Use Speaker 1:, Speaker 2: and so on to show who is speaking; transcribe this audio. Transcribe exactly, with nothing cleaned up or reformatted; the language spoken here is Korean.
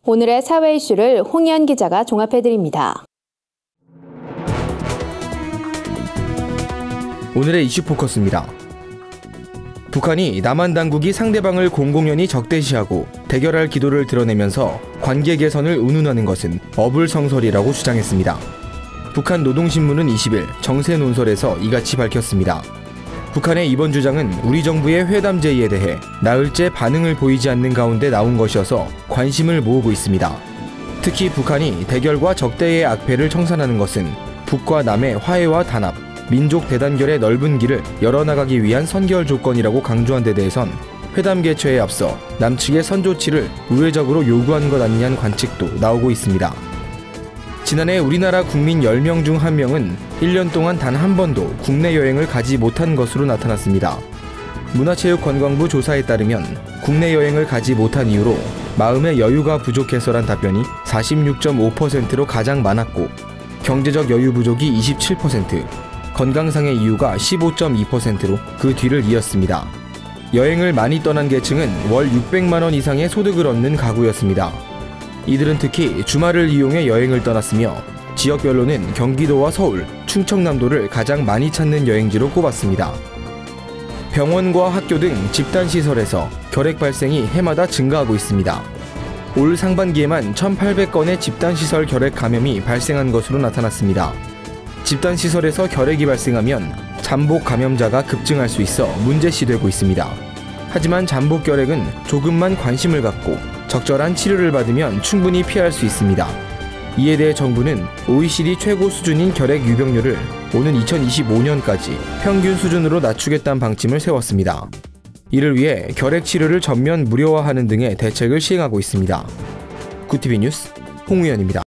Speaker 1: 오늘의 사회 이슈를 홍희연 기자가 종합해드립니다.
Speaker 2: 오늘의 이슈 포커스입니다. 북한이 남한 당국이 상대방을 공공연히 적대시하고 대결할 기도를 드러내면서 관계 개선을 운운하는 것은 어불성설이라고 주장했습니다. 북한 노동신문은 이십 일 정세 논설에서 이같이 밝혔습니다. 북한의 이번 주장은 우리 정부의 회담 제의에 대해 나흘째 반응을 보이지 않는 가운데 나온 것이어서 관심을 모으고 있습니다. 특히 북한이 대결과 적대의 악패를 청산하는 것은 북과 남의 화해와 단합, 민족 대단결의 넓은 길을 열어나가기 위한 선결 조건이라고 강조한 데 대해선 회담 개최에 앞서 남측의 선조치를 우회적으로 요구한 것 아니냐는 관측도 나오고 있습니다. 지난해 우리나라 국민 열 명 중 한 명은 일 년 동안 단 한 번도 국내 여행을 가지 못한 것으로 나타났습니다. 문화체육관광부 조사에 따르면 국내 여행을 가지 못한 이유로 마음의 여유가 부족해서란 답변이 사십육 점 오 퍼센트로 가장 많았고 경제적 여유 부족이 이십칠 퍼센트, 건강상의 이유가 십오 점 이 퍼센트로 그 뒤를 이었습니다. 여행을 많이 떠난 계층은 월 육백만 원 이상의 소득을 얻는 가구였습니다. 이들은 특히 주말을 이용해 여행을 떠났으며 지역별로는 경기도와 서울, 충청남도를 가장 많이 찾는 여행지로 꼽았습니다. 병원과 학교 등 집단시설에서 결핵 발생이 해마다 증가하고 있습니다. 올 상반기에만 천팔백 건의 집단시설 결핵 감염이 발생한 것으로 나타났습니다. 집단시설에서 결핵이 발생하면 잠복 감염자가 급증할 수 있어 문제시되고 있습니다. 하지만 잠복 결핵은 조금만 관심을 갖고 적절한 치료를 받으면 충분히 피할 수 있습니다. 이에 대해 정부는 오이시디 최고 수준인 결핵 유병률을 오는 이천이십오 년까지 평균 수준으로 낮추겠다는 방침을 세웠습니다. 이를 위해 결핵 치료를 전면 무료화하는 등의 대책을 시행하고 있습니다. 구티비 뉴스 홍우연입니다.